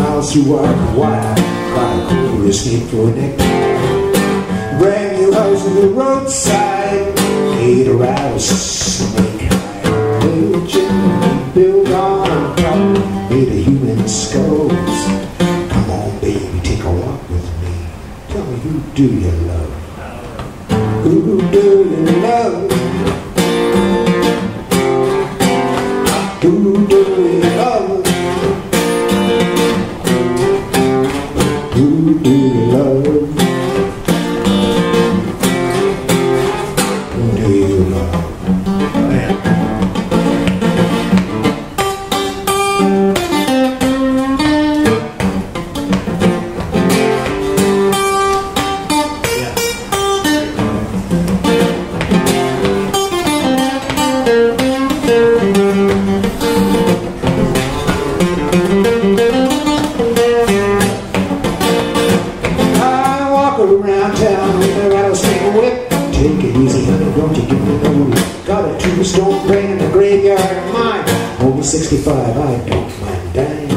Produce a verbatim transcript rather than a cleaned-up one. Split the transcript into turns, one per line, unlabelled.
miles through our wire, got a cool escape for a neck. Brand new house on the roadside, eight aroused snake high. Little chimney built on top, made of human skulls. Come on, baby, take a walk with me. Tell me, who do you love? Who do you love? Who do you love? Who do you love? Who do you love? Around town with a rattlesnake whip. Take it easy, honey, don't you give me no lip. Got a tombstone brain in the graveyard of mine. Only sixty-five, I don't mind dying.